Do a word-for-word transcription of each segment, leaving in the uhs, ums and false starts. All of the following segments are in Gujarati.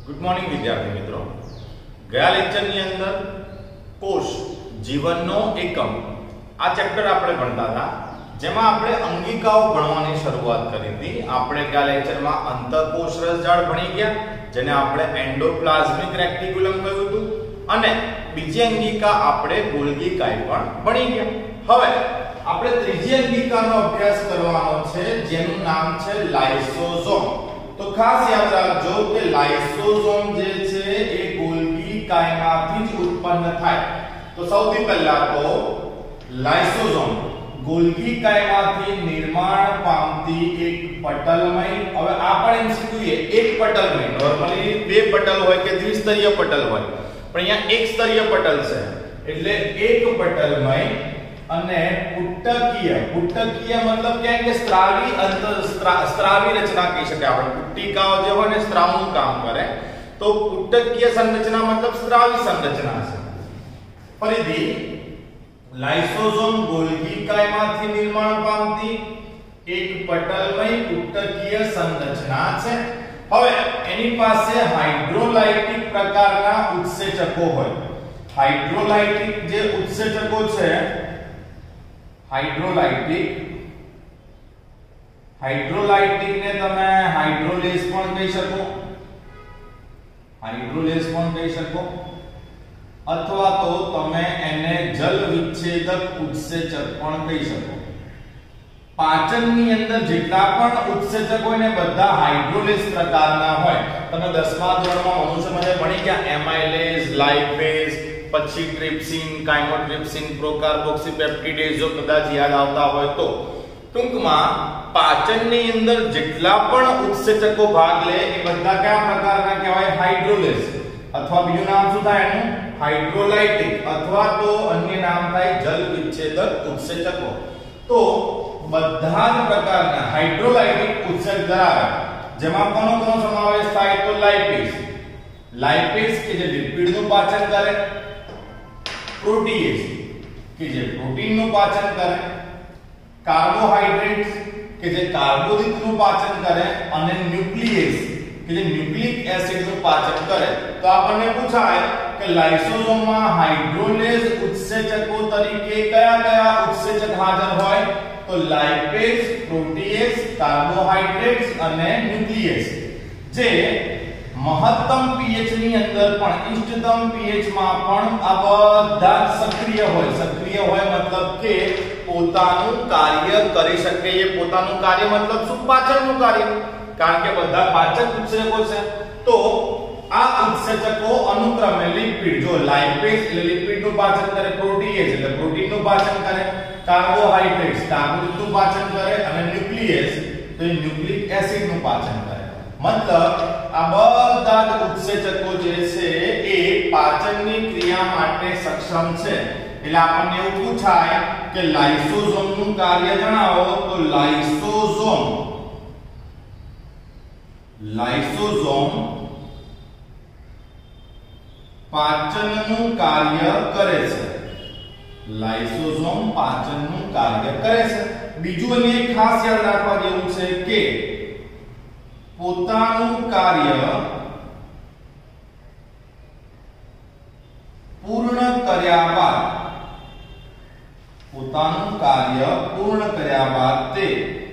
ગુડ મોર્નિંગ વિદ્યાર્થી મિત્રો, ગયા લેક્ચરની અંદર કોષ જીવનનો એકમ આ ચેપ્ટર આપણે ભણતા હતા, જેમાં આપણે અંગિકાઓ ભણવાની શરૂઆત કરી હતી. આપણે ગયા લેક્ચરમાં અંતઃકોષ રસજાળ ભણી ગયા, જેને આપણે એન્ડોપ્લાઝમિક રેટિક્યુલમ કહ્યું હતું, અને બીજી અંગિકા આપણે ગોલ્ગી કાય પણ ભણી ગયા. હવે આપણે ત્રીજી અંગિકાનો અભ્યાસ કરવાનો છે, જેનું નામ છે લાઇસોસોમ. તો ખાસ યાદ રાખજો કે લાઇસોસોમ જે છે એ ગોલ્ગી કાયમાંથી જ ઉત્પન્ન થાય. તો સૌથી પહેલા તો લાઇસોસોમ ગોલ્ગી કાયમાંથી નિર્માણ પામતી એક પટલમય, હવે આ પણ એમસીક્યુ છે, એક પટલમય. નોર્મલી બે પટલ હોય કે દ્વિસ્તરીય પટલ હોય, પણ અહીંયા એક સ્તરીય પટલ છે, એટલે એક પટલમય અને પુટ્ટકીય. પુટ્ટકીય મતલબ કે કે સ્ત્રાવી અંતર સ્ત્રાવી રચના કહી શકાય આપણે. પુટ્ટિકાઓ જે હોય ને સ્ત્રાવનું કામ કરે, તો પુટ્ટકીય સંરચના મતલબ સ્ત્રાવી સંરચના છે. ફરીથી લાઇસોસોમ ગોલ્ગી કાયમાંથી નિર્માણ પામતી એક પટલમય પુટ્ટકીય સંરચના છે. હવે એની પાસે હાઇડ્રોલાઇટિક પ્રકારના ઉત્સેચકો હોય. હાઇડ્રોલાઇટિક જે ઉત્સેચકો છે, હાઇડ્રોલાઇટિક હાઇડ્રોલાઇટિક ને તમે હાઇડ્રોલેઝ પણ કહી શકો, હાઇડ્રોલેઝ પણ કહી શકો, અથવા તો તમે એને જલ વિચ્છેદક ઉત્સેચક પણ કહી શકો. પાચનની અંદર જેટલા પણ ઉત્સેચક હોય ને બધા હાઇડ્રોલેઝ પ્રકારના હોય. તમે દસમા ધોરણમાં મનુષ્યમાં ભણી ગયા એમાઇલેઝ, લાઇપેઝ, પછી ટ્રિપ્સિન, કાઇમોટ્રિપ્સિન, પ્રોકાર્બોક્સીપેપ્ટિડેઝ, જો કદાચ યાદ આવતા હોય તો. ટૂંકમાં પાચનની અંદર જેટલા પણ ઉત્સેચકો ભાગ લે એ બધા કયા પ્રકારના કહેવાય? હાઇડ્રોલેઝ. અથવા બીજું નામ શું થાય એનું? હાઇડ્રોલાઇટિક, અથવા તો અન્ય નામ થાય જલ વિચ્છેદક ઉત્સેચકો. તો બધા જ પ્રકારના હાઇડ્રોલાઇટિક ઉત્સેચક ધરાવે, જેમાં કોનો કોનો સમાવેશ થાય? તો લાઇપેઝ. લાઇપેઝ કે જે લિપિડનું પાચન કરે, પ્રોટીએઝ કે જે પ્રોટીનનું પાચન કરે, કાર્બોહાઈડ્રેટ્સ કે જે કાર્બોદિતનું પાચન કરે, અને ન્યુક્લિયેઝ કે જે ન્યુક્લિક એસિડનું પાચન કરે. તો આપણને પૂછાય કે લાઇસોસોમમાં હાઇડ્રોલેઝ ઉત્સેચકો તરીકે કયા કયા ઉત્સેચક હાજર હોય? તો લાઇપેઝ, પ્રોટીએઝ, કાર્બોહાઈડ્રેટ્સ અને ન્યુક્લિયેઝ, જે મહત્તમ પીએચ ની અંદર પણ ઇષ્ટતમ પીએચ માં પણ આ બધા સક્રિય હોય. સક્રિય હોય મતલબ કે પોતાનું કાર્ય કરી શકે. એ પોતાનું કાર્ય મતલબ શું? પાચનનું કાર્ય, કારણ કે બધા પાચક ઉત્સેચકો છે. તો આ ઉત્સેચકો અનુક્રમે લિપિડ, જો લાઇપેઝ એટલે લિપિડનું પાચન કરે, પ્રોટીએઝ એટલે પ્રોટીનનું પાચન કરે, કાર્બોહાઈડ્રેટ્સ કાર્બોદિતનું પાચન કરે, અને ન્યુક્લિયેઝ તો એ ન્યુક્લિક એસિડનું પાચન કરે. મતલબ આ બધા જ ઉત્સેચકો જે છે એ પાચનની ક્રિયા માટે સક્ષમ છે. એટલે આપણને એવું પૂછાય કે લાઇસોસોમનું કાર્ય જણાવો. તો લાઇસોસોમ લાઇસોસોમ પાચનનું કાર્ય કરે છે. લાઇસોસોમ પાચનનું કાર્ય કરે છે. બીજું અને એક ખાસ યાદ રાખવા જેવું છે કે પોતાનું કાર્ય પૂર્ણ કર્યા બાદ પોતાનું કાર્ય પૂર્ણ કર્યા બાદ તે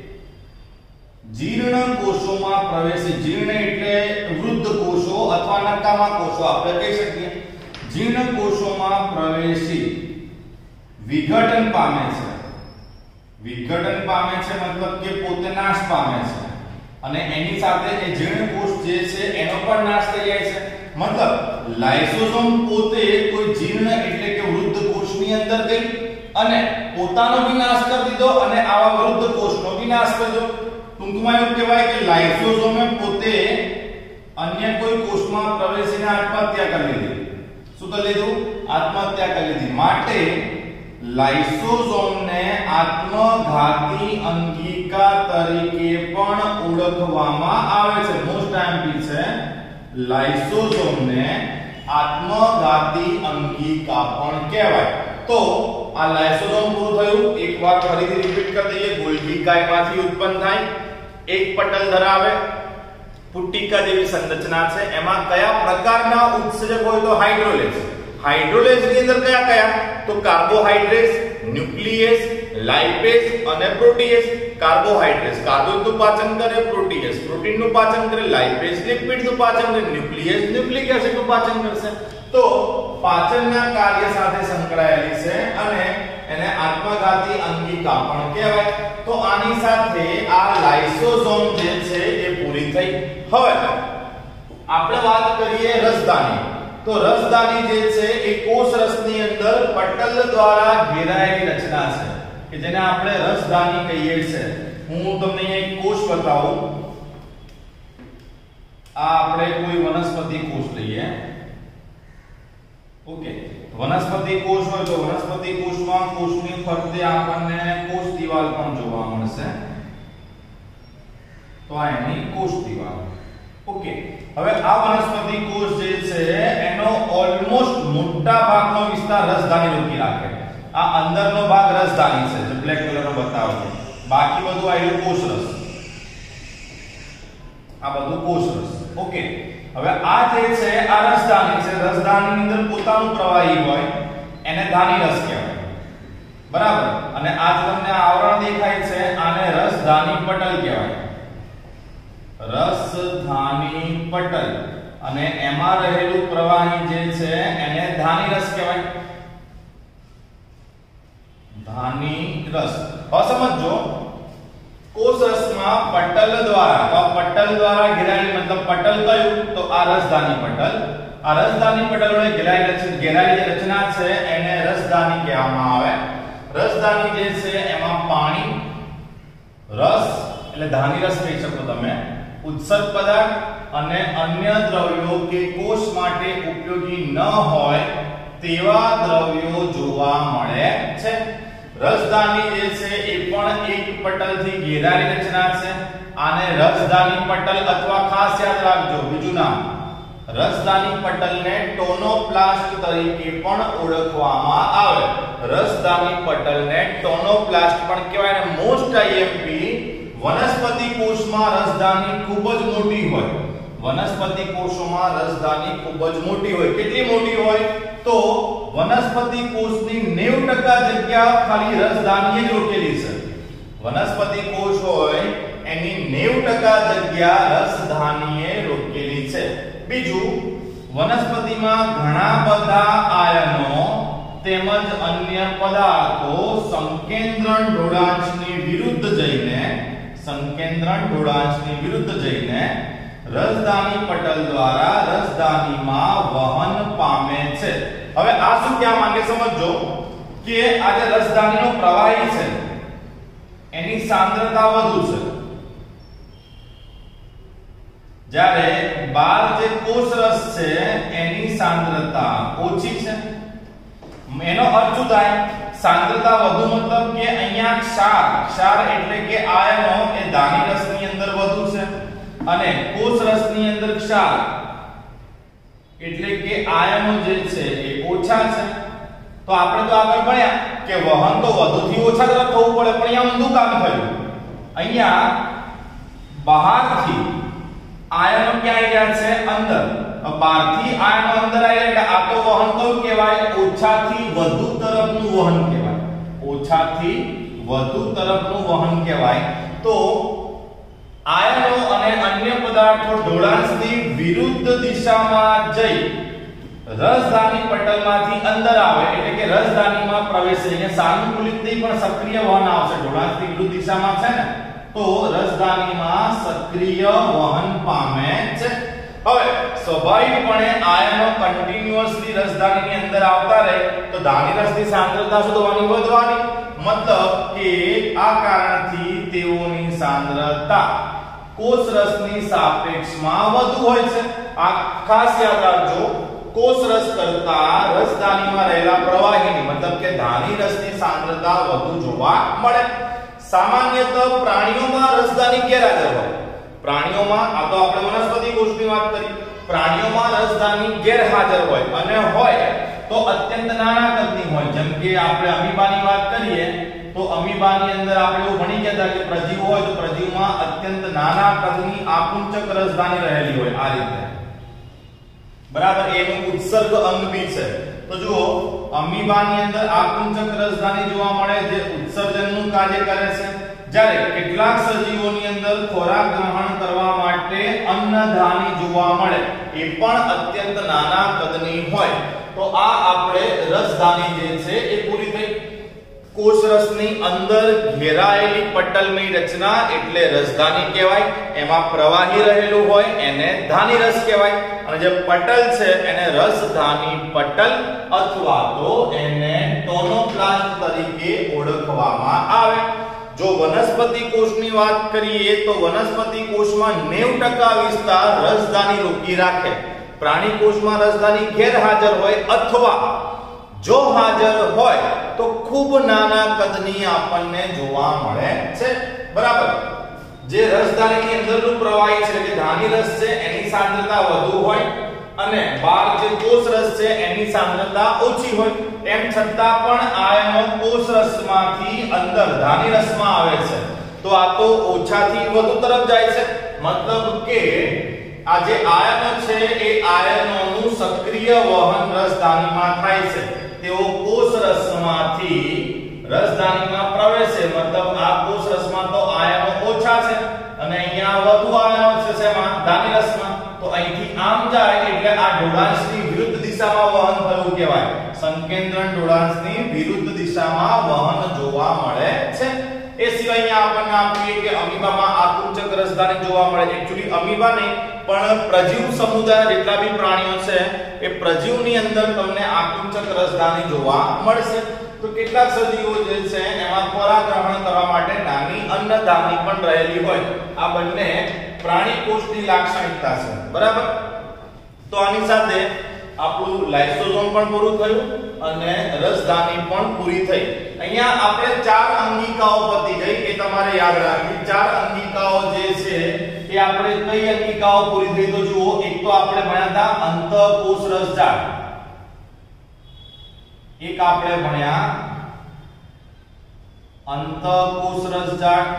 જીર્ણ કોષોમાં પ્રવેશે. જીર્ણ એટલે વૃદ્ધ કોષો અથવા નકામા કોષો આપણે કહી શકીએ. જીર્ણ કોષોમાં પ્રવેશી વિઘટન પામે છે. વિઘટન પામે છે મતલબ કે પોતે નાશ પામે છે, અને એની સાથે એ જીર્ણ કોષ જે છે એનો પણ નાશ થઈ જાય છે. મતલબ લાઇસોસોમ પોતે કોઈ જીર્ણ એટલે કે વૃદ્ધ કોષની અંદર ગઈ અને પોતાનો વિનાશ કરી દીધો, અને આવા વૃદ્ધ કોષનો વિનાશ કર્યો. ટૂંકમાં એવું કહેવાય કે લાઇસોસોમે પોતે અન્ય કોઈ કોષમાં પ્રવેશીને આત્મહત્યા કરી લીધી. શું કરી લીધું? આત્મહત્યા કરી લીધી. માટે લાઇસોસોમને આત્મઘાતી અંગિકા તરીકે પણ ઓળખવામાં આવે છે. મોસ્ટ આઈએમપી છે, લાઇસોસોમને આત્મઘાતી અંગિકા પણ કહેવાય. તો આ લાઇસોસોમ પૂરું થયું. એક વાર ફરીથી રિપીટ કરી દઈએ. ગોલ્ગી કાયમાંથી ઉત્પન્ન થાય, એક પટલ ધરાવે, પુટ્ટિકા જેવી સંરચના છે એમાં કયા પ્રકારના ઉત્સેચક હોય તો હાઇડ્રોલેઝ. હાઇડ્રોલેઝ ની અંદર કયા કયા તો કાર્બોહાઈડ્રેટ્સ, ન્યુક્લિયસ, લાઇપેઝ અને પ્રોટીએઝ. કાર્બોહાઈડ્રેટ્સ કાર્બોનું પાચન કરે, પ્રોટીએઝ પ્રોટીનનું પાચન કરે, લાઇપેઝ લિપિડનું પાચન કરે, ન્યુક્લિયસ ન્યુક્લિક એસિડનું પાચન કરશે. તો પાચનના કાર્ય સાથે સંકળાયેલી છે અને એને આત્મઘાતી અંગિકા પણ કહેવાય. તો આની સાથે આ લાઇસોસોમ જે છે એ પૂરી થઈ. હવે આપણે વાત કરીએ રસદાની. તો રસદાની જે છે એ કોષ રસની અંદર પટલ દ્વારા ઘેરાયેલી રચના છે કે જેને આપણે રસદાની કહીએ છીએ. હું તમને અહીં એક કોષ બતાવું. આ આપણે કોઈ વનસ્પતિ કોષ લઈએ. ઓકે, વનસ્પતિ કોષ હોય તો વનસ્પતિ કોષમાં કોષની ફરતે આપણને કોષ દિવાલ પણ જોવા મળશે. તો આ એની કોષ દિવાલ. ઓકે, હવે આ વનસ્પતિ કોષ જે છે એનો ઓલમોસ્ટ મોટા ભાગનો વિસ્તાર રસધાની રોકી રાખે. આ અંદરનો ભાગ રસધાની છે જે બ્લેક કલરનો બતાવ્યો છે. બાકી બધું આયલું કોષરસ. આ બધું કોષરસ. ઓકે, હવે આ જે છે આ રસધાની છે. રસધાનીની અંદર પોતાનું પ્રવાહી હોય એને ધાની રસ કહેવાય. બરાબર. અને આ તમને આવરણ દેખાય છે આને રસધાની પટલ કહેવાય. રસધાની પટલ. અને એમાં રહેલું પ્રવાહી જે છે એને ધાની રસ કહેવાય. ધાની રસ. હવે સમજો કોષ રસમાં પટલ દ્વારા તો પટલ દ્વારા ઘેરાયેલી મતલબ પટલ કયું તો આ રસધાની પટલ. આ રસધાની પટલ વડે ઘેરાયેલી ઘેરાયેલી રચના છે એને રસધાની કહેવામાં આવે. રસધાની જે છે એમાં પાણી, રસ એટલે ધાની રસ કહી શકો તમે, ઉત્સર્ગ પદાર્થ અને અન્ય દ્રવ્યો કે કોષ માટે ઉપયોગી ન હોય તેવા દ્રવ્યો જોવા મળે છે. રસધાની જે છે એ પણ એક પટલથી ઘેરાયેલી રચના છે. આને રસધાની પટલ અથવા ખાસ યાદ રાખજો બીજું નામ રસધાની પટલને ટોનોપ્લાસ્ટ તરીકે પણ ઓળખવામાં આવે. રસધાની પટલને ટોનોપ્લાસ્ટ પણ કહેવાય. અને મોસ્ટ આઈએમપી વનસ્પતિ કોષમાં રસધાની ખૂબ જ મોટી હોય. વનસ્પતિ કોષોમાં રસધાની ખૂબ જ મોટી હોય. કેટલી મોટી હોય તો વનસ્પતિ કોષની નેવું ટકા જગ્યા ખાલી રસધાનીએ જ રોકેલી છે. વનસ્પતિ કોષ હોય એની નેવું ટકા જગ્યા રસધાનીએ રોકેલી છે. બીજું, વનસ્પતિમાં ઘણા બધા આયનો તેમજ અન્ય પદાર્થો સંકેન્દ્રણ ઢોળાંચની વિરુદ્ધ જઈને સંકેન્દ્રણ ઢોળાંચની વિરુદ્ધ જઈને રસધાની પટલ દ્વારા રસધાનીમાં વહન પામે છે. હવે આ શું કહેવા માંગે સમજો કે આ જે રસધાનીનો પ્રવાહી છે એની સાંદ્રતા વધુ છે. જ્યારે બાર જે કોષ રસ છે એની સાંદ્રતા ઓછી છે. એનો અર્થ શું થાય? સાંદ્રતા વધુ મતલબ કે અહીંયા ક્ષાર ક્ષાર એટલે કે આયનો એ ધાની રસની અંદર વધુ છે અને કોષ રસની અંદર ક્ષાર એટલે કે આયનો જે છે એ ઓછા છે. તો આપણે તો આગળ ભણ્યા કે વહન તો વધુથી ઓછા તરફ થવું પડે, પણ અહીંયા ઊંધું કામ થયું. અહીંયા બહારથી આયનો ક્યાં આવી ગયા છે? અંદર. બહારથી આયનો અંદર આવ્યા એટલે આ તો વહન કયું કહેવાય? ઓછાથી વધુ તરફનું વહન કહેવાય. ઓછાથી વધુ તરફનું વહન કહેવાય. તો આયનો અને અન્ય પદાર્થો ઢોળાંચની વિરુદ્ધ દિશામાં જઈ રસધાની પટલમાંથી અંદર આવે એટલે કે રસધાનીમાં પ્રવેશે. અહીંયા સાનુકૂલિતથી પણ સક્રિય વહન આવશે. ઢોળાંચની વિરુદ્ધ દિશામાં છે ને તો રસધાનીમાં સક્રિય વહન પામે છે. હવે સ્વાભાવિકપણે આયનો કન્ટિન્યુઅસલી રસધાનીની અંદર આવતા રહે તો ધાની રસની સાંદ્રતા શોધવાની વધવાની. મતલબ કે આ કારણથી તેઓની સાંદ્રતા કોષ રસની સાપેક્ષમાં વધુ હોય છે. આ ખાસ યાદ રાખજો. કોષ રસ કરતા રસધાનીમાં રહેલા પ્રવાહીની મતલબ કે ધાની રસની સાંદ્રતા વધુ જોવા મળે. સામાન્યતઃ પ્રાણીઓમાં રસધાની ગેરહાજર હોય. પ્રાણીઓમાં આ તો આપણે વનસ્પતિ કોષની વાત કરી. પ્રાણીઓમાં રસધાની ગેરહાજર હોય અને હોય તો અત્યંત નાના કદની હોય. જેમ કે આપણે અમીબાની વાત કરીએ તો અમીબાની અંદર આપણે એવું ભણી ગયા હતા કે પ્રજીવ હોય તો પ્રજીવમાં અત્યંત નાના કદની આકુંચક રસધાની રહેલી હોય આ રીતે, બરાબર. એનું ઉત્સર્ગ અંગ બી છે. તો જુઓ અમીબાની અંદર આકુંચક રસધાની જોવા મળે જે ઉત્સર્જનનું કાર્ય કરે છે, જ્યારે કેટલાક સજીવોની અંદર ખોરાક ગ્રહણ કરવા માટે અન્નધાની જોવા મળે એ પણ અત્યંત નાના કદની હોય. તો આ આપણે રસધાની જે છે એ પૂરી થઈ. કોષરસની અંદર ઘેરાયેલી પટલમય રચના એટલે રસધાની કહેવાય. એમાં પ્રવાહી રહેલું હોય એને ધાની રસ કહેવાય, અને જે પટલ છે એને રસધાની પટલ અથવા તો એને ટોનોપ્લાસ્ટ તરીકે ઓળખવામાં આવે. જો વનસ્પતિ કોષની વાત કરીએ તો વનસ્પતિ કોષમાં નેવું ટકા વિસ્તાર રસધાની રોકી રાખે. પ્રાણી કોષમાં રસધાની ગેરહાજર હોય અથવા જો હાજર હોય તો ખૂબ નાના કદની આપણને જોવા મળે છે, બરાબર. જે રસધાનીની અંદરનું પ્રવાહી છે કે ધાની રસ છે એની સાંદ્રતા વધુ હોય અને બહાર જે કોષ રસ છે એની સાંદ્રતા ઓછી હોય. એમ છતાં પણ આયનો કોષ રસમાંથી અંદર ધાની રસમાં આવે છે, તો આ તો ઓછાથી વધુ તરફ જાય છે. મતલબ કે આ જે આયનો છે એ આયનોનું સક્રિય વહન રસધાનીમાં થાય છે. તેઓ કોષ રસમાંથી રસધાનીમાં પ્રવેશે, મતલબ આ કોષ રસમાં તો આયનો ઓછા છે અને અહીંયા વધુ આયનો છે શેમાં? ધાની રસમાં. તો અહીંથી આમ જાય એટલે આ ઢોળાંશની વિરુદ્ધ દિશામાં વહન થયું કહેવાય. સંકેન્દ્રણ ઢોળાંશની વિરુદ્ધ દિશામાં વહન જોવા મળે છે. એ સિવાય અહીંયા આપણને આપીએ કે અમીબામાં આકુંચક રસધાની જોવા મળે. એક્ચ્યુઅલી અમીબા નહીં પણ પ્રજીવ સમુદાય જેટલા બી પ્રાણીઓ છે એ પ્રજીવની અંદર તમને આકુંચક રસધાની જોવા મળશે. તો કેટલાક સજીવો જે છે એમાં ખોરાક ગ્રહણ કરવા માટે નાની અન્નધાની પણ રહેલી હોય. આ બંને પ્રાણી કોષની લાક્ષણિકતા છે, બરાબર. તો આની સાથે આપણું લાઇસોસોમ પણ પૂરું થયું અને રસધાની પણ પૂરી થઈ. અહીંયા આપણે ચાર અંગિકાઓ પતી ગઈ એ તમારે યાદ રાખવી. ચાર અંગિકાઓ જે છે એ આપણે કઈ અંગિકાઓ પૂરી થઈ? તો જુઓ, એક તો આપણે ભણ્યા હતા અંતઃકોષ રસજાળ, એક આપણે ભણ્યા અંતઃકોષ રસજાળ,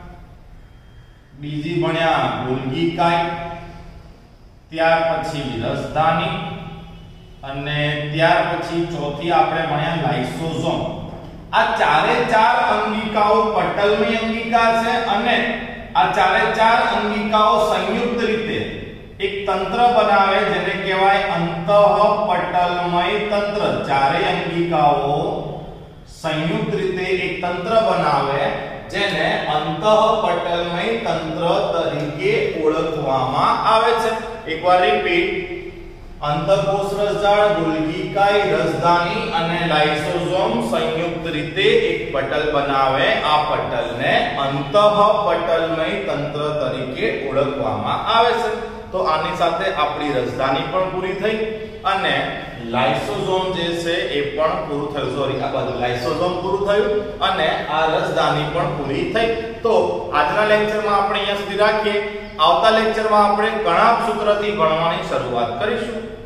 બીજી ભણ્યા ગોલ્ગી કાય, ત્યાર પછી રસધાની અને ત્યાર પછી ચોથી આપણે ભણ્યા લાઇસોસોમ. આ ચારે ચાર અંગિકાઓ પટલમય અંગિકા છે અને આ ચારે ચાર અંગિકાઓ સંયુક્ત રીતે એક તંત્ર બનાવે જેને કહેવાય અંતઃપટલમય તંત્ર. ચારેય અંગિકાઓ સંયુક્ત રીતે એક તંત્ર બનાવે જેને અંતઃપટલમય તંત્ર તરીકે ઓળખવામાં આવે છે. એકવાર રિપીટ, અંતઃકોષ રસજાળ, ગોલ્ગી કાય, રસધાની અને લાઇસોસોમ સંયુક્ત રીતે એક પટલ બનાવે. આ પટલને અંતઃપટલમય તંત્ર તરીકે ઓળખવામાં આવે છે. તો આની સાથે આપણી રસધાની પણ પૂરી થઈ અને લાઇસોસોમ જે છે એ પણ પૂરું થયું. સોરી, આ બધું લાઇસોસોમ પૂરું થયું અને આ રસધાની પણ પૂરી થઈ. તો આજના લેક્ચરમાં આપણે અહીંયા સુધી રાખીએ. આવતા લેક્ચરમાં આપણે કણાભ સૂત્રથી ભણવાની શરૂઆત કરીશું.